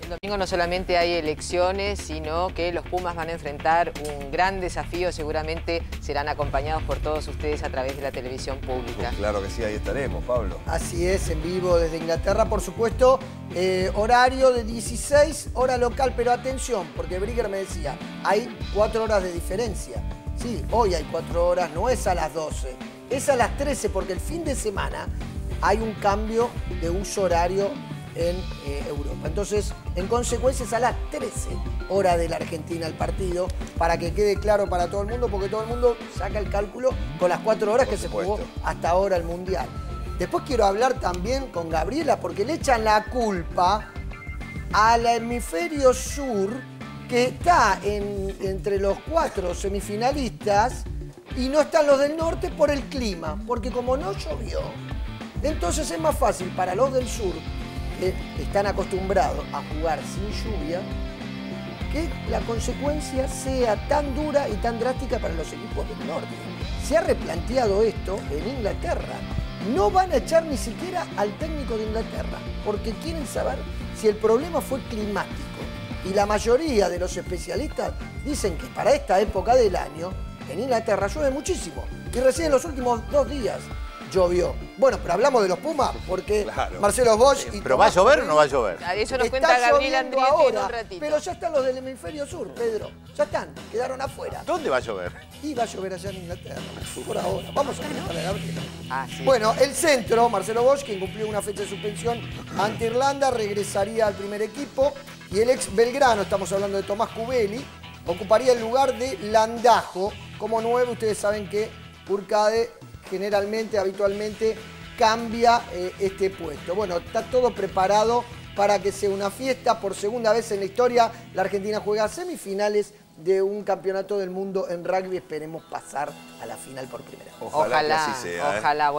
El domingo no solamente hay elecciones, sino que los Pumas van a enfrentar un gran desafío. Seguramente serán acompañados por todos ustedes a través de la televisión pública. Pues claro que sí, ahí estaremos, Pablo. Así es, en vivo desde Inglaterra, por supuesto. Horario de 16, hora local, pero atención, porque Brigger me decía, hay 4 horas de diferencia. Sí, hoy hay 4 horas, no es a las 12, es a las 13, porque el fin de semana hay un cambio de uso horario en Europa. Entonces, en consecuencia, es a las 13 hora de la Argentina el partido, para que quede claro para todo el mundo, porque todo el mundo saca el cálculo con las 4 horas que se jugó hasta ahora el Mundial. Después quiero hablar también con Gabriela, porque le echan la culpa al hemisferio sur, que está entre los 4 semifinalistas, y no están los del norte por el clima, porque como no llovió, entonces es más fácil para los del sur, que están acostumbrados a jugar sin lluvia, que la consecuencia sea tan dura y tan drástica para los equipos del norte. Se ha replanteado esto en Inglaterra. No van a echar ni siquiera al técnico de Inglaterra, porque quieren saber si el problema fue climático. Y la mayoría de los especialistas dicen que para esta época del año, en Inglaterra llueve muchísimo. Y recién en los últimos 2 días llovió. Bueno, pero hablamos de los Pumas, porque claro, Marcelo Bosch y ¿Pero va a llover o no va a llover? Eso nos cuenta Gabriel Andrietti en un ratito. Pero ya están los del hemisferio sur, Pedro. Ya están, quedaron afuera. ¿Dónde va a llover? Y va a llover allá en Inglaterra, por ahora. Vamos a preguntarle a Gabriel. Sí. Bueno, el centro, Marcelo Bosch, quien cumplió una fecha de suspensión ante Irlanda, regresaría al primer equipo. Y el ex Belgrano, estamos hablando de Tomás Cubelli, ocuparía el lugar de Landajo. Como 9, ustedes saben que Urcade generalmente, habitualmente, cambia este puesto. Bueno, está todo preparado para que sea una fiesta. Por segunda vez en la historia, la Argentina juega semifinales de un campeonato del mundo en rugby. Esperemos pasar a la final por primera vez. Ojalá que así sea. Ojalá.